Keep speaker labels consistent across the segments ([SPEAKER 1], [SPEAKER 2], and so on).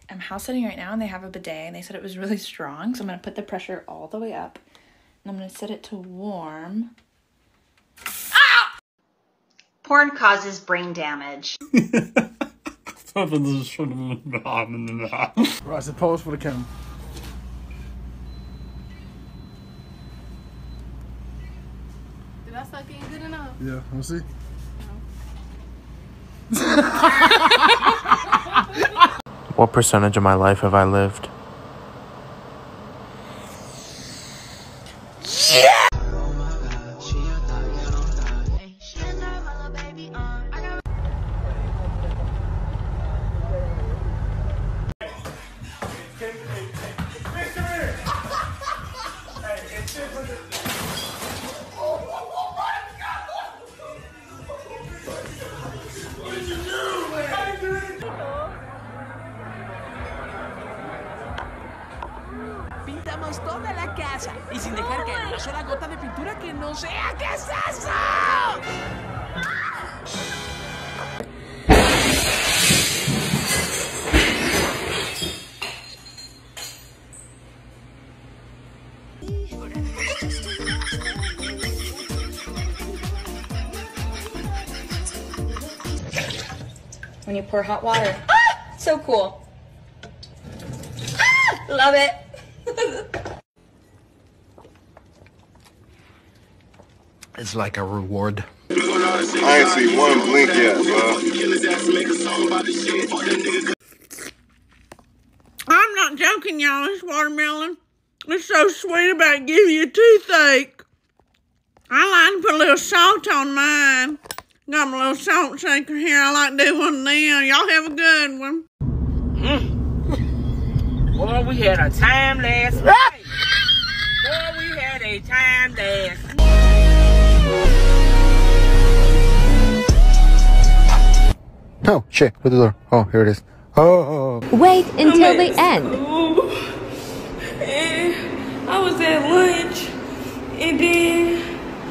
[SPEAKER 1] I'm house sitting right now and they have a bidet and they said it was really strong. So I'm going to put the pressure all the way up and I'm going to set it to warm. Ah!
[SPEAKER 2] Porn causes brain damage.
[SPEAKER 3] Right, so pose for the camera.
[SPEAKER 4] Did I suck in good enough?
[SPEAKER 3] Yeah, we'll see.
[SPEAKER 5] What percentage of my life have I lived? Yeah!
[SPEAKER 6] Pintamos toda la casa y sin dejar caer una sola gota de pintura que no sea. ¿Qué es eso?
[SPEAKER 7] When you pour hot water. Ah! So cool. Ah! Love it.
[SPEAKER 5] It's like a reward.
[SPEAKER 8] I ain't see one blink yet,
[SPEAKER 9] I'm not joking, y'all. This watermelon is so sweet about giving you a toothache. I like to put a little salt on mine. Got my little salt shaker here. I like to do one of them. Y'all have a good one.
[SPEAKER 6] Boy, we had a time last night. Boy, we had a time last night.
[SPEAKER 5] Oh, shit. With the door. Oh, here it is. Oh.
[SPEAKER 10] Wait until the end.
[SPEAKER 9] And I was at lunch, and then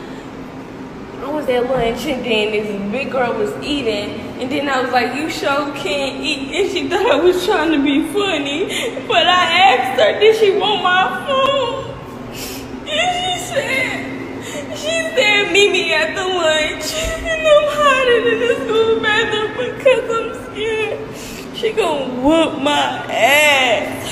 [SPEAKER 9] this big girl was eating, and then I was like, "You sure can't eat," and she thought I was trying to be funny, but I asked her, "Did she want my food?" And she said, "Meet me at the lunch," and I'm hiding in the school bathroom because I'm scared she gonna whoop my ass.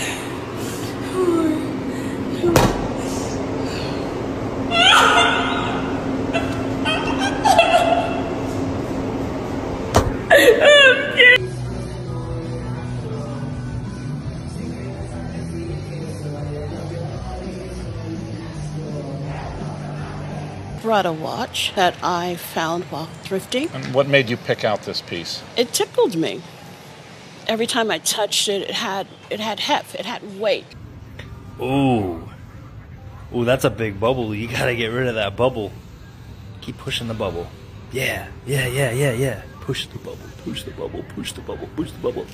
[SPEAKER 11] Brought a watch that I found while thrifting.
[SPEAKER 12] And what made you pick out this piece?
[SPEAKER 11] It tickled me. Every time I touched it, it had heft, it had weight.
[SPEAKER 13] Ooh. Ooh, that's a big bubble. You gotta get rid of that bubble. Keep pushing the bubble. Yeah. Push the bubble, push the bubble, push the bubble, push the bubble.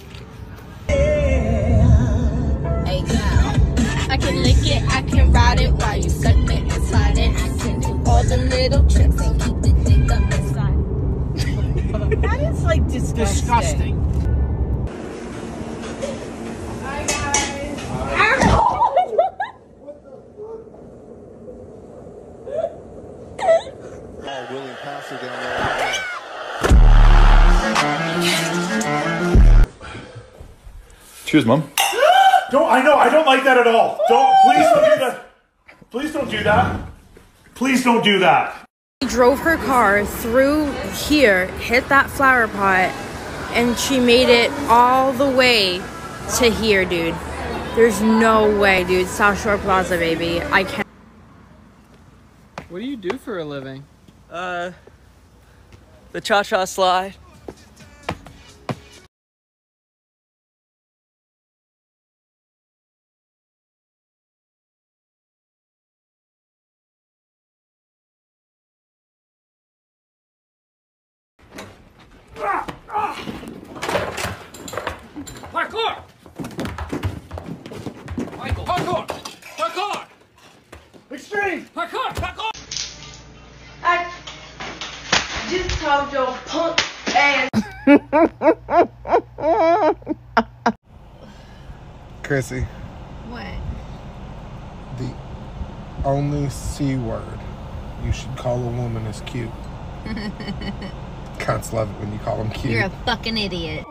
[SPEAKER 14] Hey girl, I can lick it, I can ride it while you suck it and slide it. I can do all the little tricks and keep the dick up inside.
[SPEAKER 11] That is like disgusting.
[SPEAKER 14] Hi guys.
[SPEAKER 8] willing passer down there.
[SPEAKER 12] Cheers, Mom.
[SPEAKER 3] I don't like that at all. Please don't do that. Please don't do that. Please don't do that.
[SPEAKER 1] She drove her car through here, hit that flower pot, and she made it all the way to here, dude. There's no way, dude. South Shore Plaza, baby. I can't.
[SPEAKER 15] What do you do for a living?
[SPEAKER 16] The cha-cha slide.
[SPEAKER 6] Parkour! Michael, parkour! Parkour!
[SPEAKER 3] Extreme!
[SPEAKER 6] Parkour! Parkour!
[SPEAKER 9] I just told your punk ass.
[SPEAKER 10] Chrissy.
[SPEAKER 1] What?
[SPEAKER 10] The only C word you should call a woman is cute. Cunts love it when you call them cute.
[SPEAKER 1] You're a fucking idiot.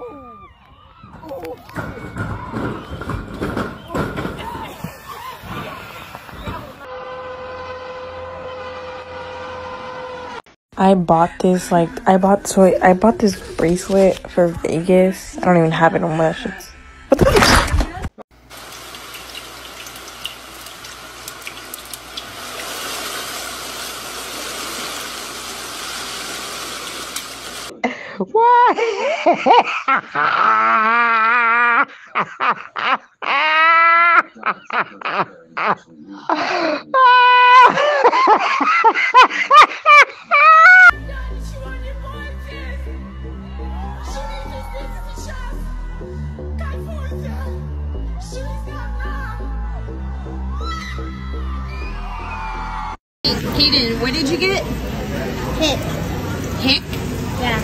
[SPEAKER 17] I bought this bracelet for Vegas. I don't even have it on my shit. What the fuck?
[SPEAKER 1] Hayden, what did you get? Hick. Hick? Yeah.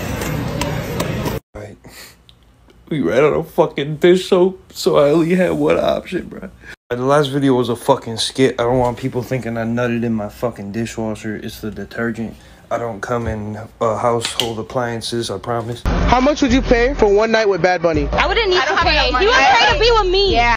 [SPEAKER 13] We ran out of fucking dish soap, so I only had one option, bro. The last video was a fucking skit. I don't want people thinking I nutted in my fucking dishwasher. It's the detergent. I don't come in household appliances, I promise.
[SPEAKER 18] How much would you pay for one night with Bad Bunny?
[SPEAKER 9] I wouldn't need to pay. He was trying to be with me.
[SPEAKER 18] Yeah.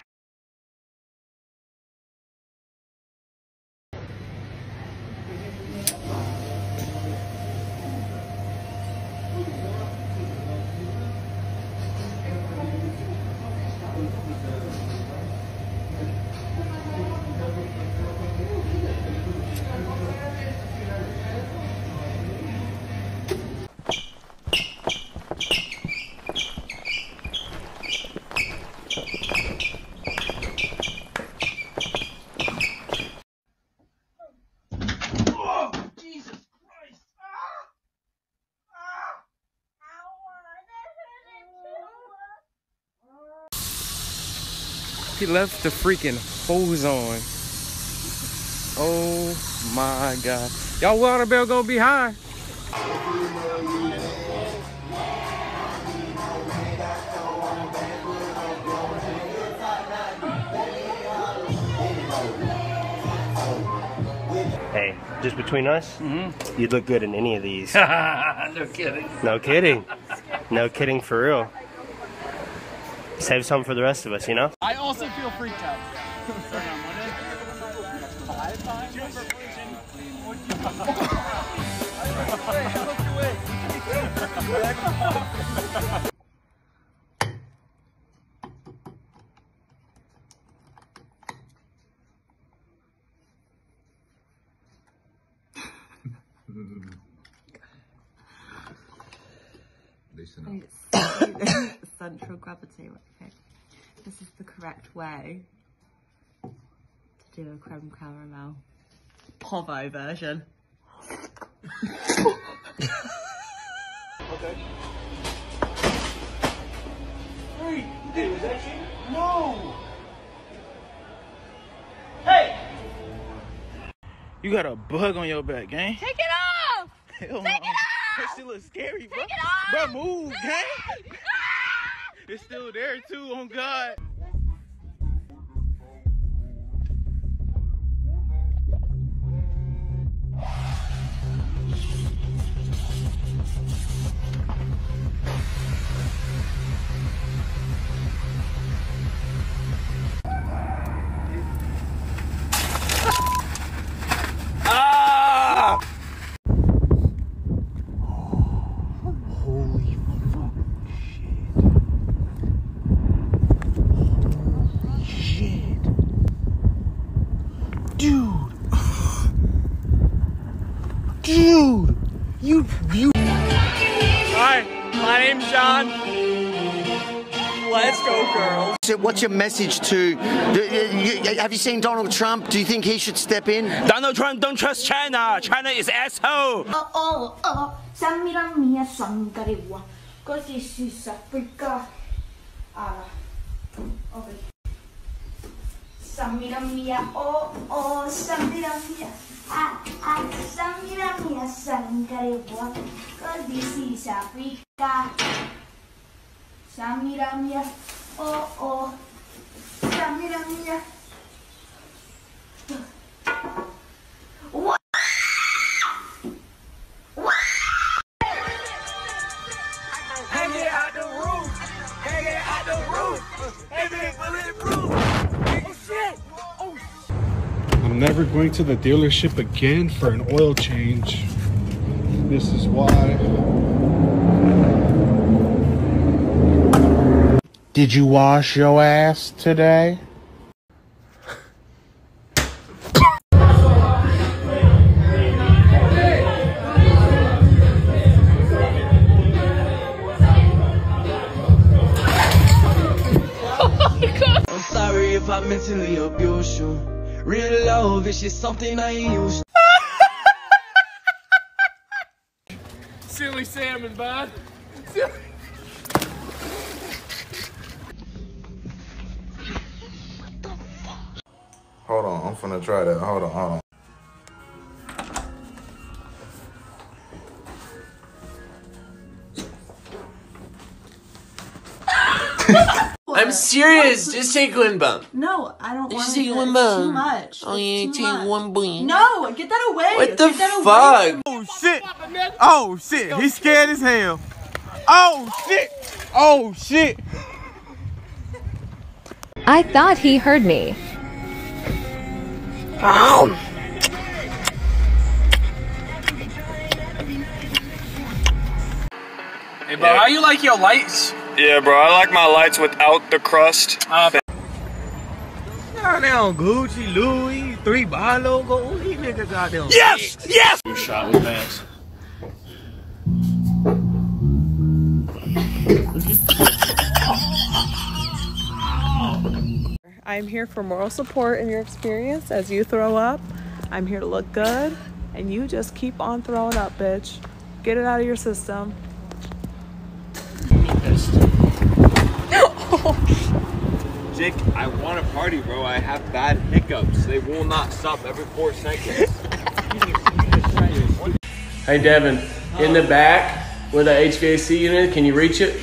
[SPEAKER 19] He left the freaking hose on. Oh my God. Y'all water bill gonna be high.
[SPEAKER 20] Hey, just between us, you'd look good in any of these.
[SPEAKER 19] No kidding.
[SPEAKER 20] No kidding. No kidding for real. Save some for the rest of us, you know?
[SPEAKER 15] I also feel freaked out.
[SPEAKER 21] Central gravity. Okay. This is the correct way to do a creme caramel Povo version.
[SPEAKER 3] Okay. Hey, was that you? No! Hey!
[SPEAKER 22] You got a bug on your back, gang.
[SPEAKER 9] Take it off!
[SPEAKER 22] Hell no.
[SPEAKER 9] Take it off!
[SPEAKER 22] That shit looks scary, bro.
[SPEAKER 9] Take it off!
[SPEAKER 22] Bro, move, gang. It's still there, too, on God.
[SPEAKER 19] Ah!
[SPEAKER 5] Holy shit. Dude. Dude. You.
[SPEAKER 16] Hi, my name's John. Let's go, girls.
[SPEAKER 23] So what's your message to... have you seen Donald Trump? Do you think he should step in?
[SPEAKER 22] Donald Trump, don't trust China. China is asshole.
[SPEAKER 9] Samira mia sangarewa. Così si Africa. Ok. Samira mia, Samira mia. Samira mia sangarewa. Così si Africa. Samira mia,
[SPEAKER 2] niña. What?
[SPEAKER 6] Hang it out the roof. Hang it out the roof. Hang it bulletproof. Oh shit. Oh.
[SPEAKER 10] I'm never going to the dealership again for an oil change. This is why. Did you wash your ass today?
[SPEAKER 6] I'm sorry if I mentally abuse you. Real love is just something I ain't used to.
[SPEAKER 16] Silly salmon, bud. Silly.
[SPEAKER 5] Hold on, I'm finna try that. Hold on.
[SPEAKER 2] I'm serious. Just take one bump.
[SPEAKER 21] No, I don't want
[SPEAKER 2] Just
[SPEAKER 21] to.
[SPEAKER 2] take one
[SPEAKER 21] Too
[SPEAKER 2] bump.
[SPEAKER 21] much.
[SPEAKER 2] Oh, you
[SPEAKER 21] It's too
[SPEAKER 2] take
[SPEAKER 21] much.
[SPEAKER 2] one bump.
[SPEAKER 21] No, get that away.
[SPEAKER 2] What the
[SPEAKER 21] Get that
[SPEAKER 2] fuck?
[SPEAKER 21] away.
[SPEAKER 22] Oh shit! Oh shit! He's scared as hell. Oh shit! Oh shit!
[SPEAKER 4] I thought he heard me.
[SPEAKER 16] Hey, bro, how you like your lights?
[SPEAKER 7] Yeah, bro, I like my lights without the crust.
[SPEAKER 19] Goddamn Gucci, Louis, 3 bar logo. These niggas goddamn.
[SPEAKER 7] Yes! Yes!
[SPEAKER 12] Two shot with Vance.
[SPEAKER 24] I'm here for moral support in your experience as you throw up. I'm here to look good, and you just keep on throwing up, bitch. Get it out of your system.
[SPEAKER 22] Jake, I want to party, bro. I have bad hiccups. They will not stop every 4 seconds.
[SPEAKER 2] Hey, Devin, in the back where the HVAC unit, can you reach it?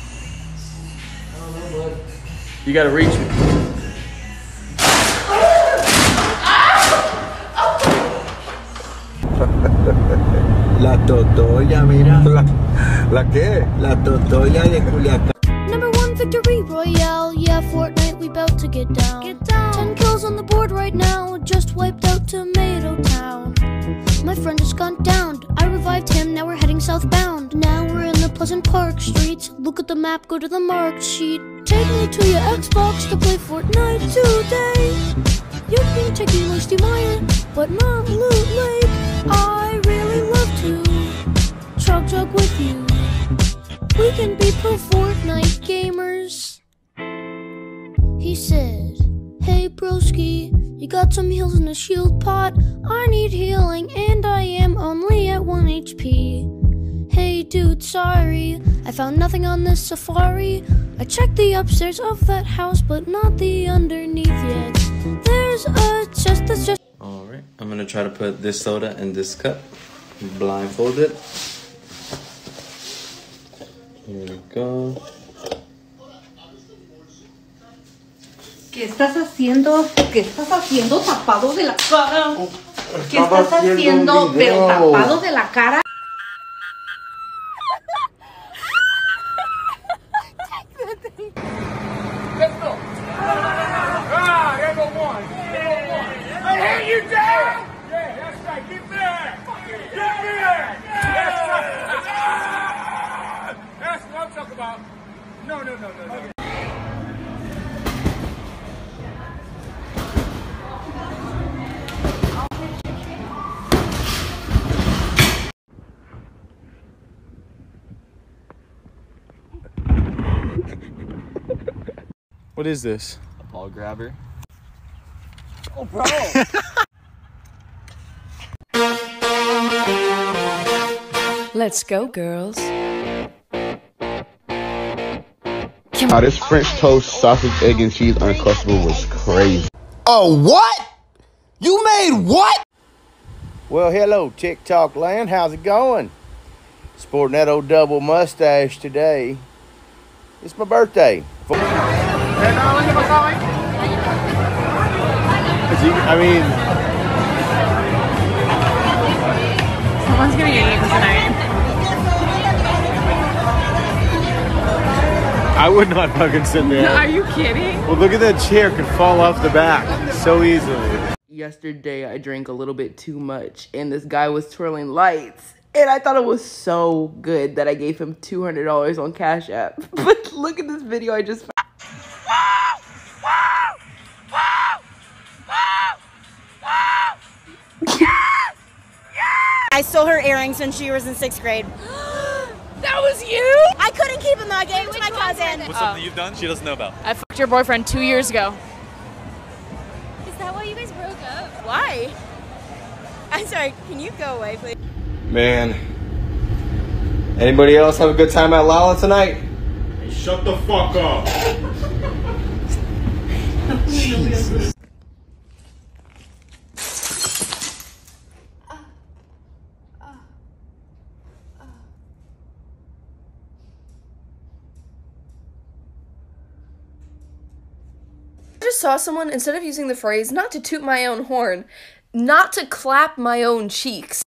[SPEAKER 2] You gotta reach it.
[SPEAKER 25] La totoya, mira. ¿La qué? La totoya de Culiacán.
[SPEAKER 26] Number 1 victory royale, yeah, Fortnite, we bout to get down. 10 kills on the board right now, just wiped out Tomato Town. My friend just gone down, I revived him, now we're heading southbound. Now we're in the Pleasant Park streets, look at the map, go to the marked sheet. Take me to your Xbox to play Fortnite today. You've been taking Moisty Mire, but not Loot Lake. I really love to chug with you. We can be pro Fortnite gamers. He said, hey broski, you got some heals in a shield pot? I need healing and I am only at 1 HP. Hey dude, sorry, I found nothing on this safari. I checked the upstairs of that house, but not the underneath yet. There's a chest that's just...
[SPEAKER 27] Alright, I'm gonna try to put this soda in this cup. Blindfolded. Here we go.
[SPEAKER 28] ¿Qué estás haciendo? ¿Qué estás haciendo tapado de la cara? ¿Qué estás haciendo pero tapado de la cara?
[SPEAKER 6] Let's go. Ah, there go one. There go one. I hate you down. Yeah, that's right. Get back. Get back. That's right. That's what I'm talking about. No.
[SPEAKER 22] What is this?
[SPEAKER 19] A ball grabber.
[SPEAKER 22] Oh, bro.
[SPEAKER 4] Let's go, girls.
[SPEAKER 29] Oh, this French toast, sausage, egg, and cheese Uncrustable was crazy.
[SPEAKER 23] Oh, what? You made what?
[SPEAKER 30] Well, hello, TikTok land. How's it going? Sporting that old double mustache today. It's my birthday.
[SPEAKER 6] ¿Qué tal? ¿Qué pasó,
[SPEAKER 2] I mean,
[SPEAKER 24] Someone's gonna get eaten tonight.
[SPEAKER 2] I would not fucking sit there.
[SPEAKER 24] Are you kidding?
[SPEAKER 2] Well, look at that chair, could fall off the back so easily.
[SPEAKER 1] Yesterday, I drank a little bit too much, and this guy was twirling lights, and I thought it was so good that I gave him $200 on Cash App. But look at this video I just found.
[SPEAKER 3] I stole her earrings when she was in 6th grade.
[SPEAKER 24] That was you?
[SPEAKER 3] I couldn't keep them though. I gave them to my cousin.
[SPEAKER 12] What's something you've done she doesn't know about?
[SPEAKER 24] I fucked your boyfriend 2 years ago.
[SPEAKER 3] Is that why you guys broke up? Why? I'm sorry. Can you go away, please?
[SPEAKER 30] Man. Anybody else have a good time at Lala tonight?
[SPEAKER 6] Hey, shut the fuck up.
[SPEAKER 30] Jesus.
[SPEAKER 8] I just saw someone, instead of using the phrase, not to toot my own horn, not to clap my own cheeks.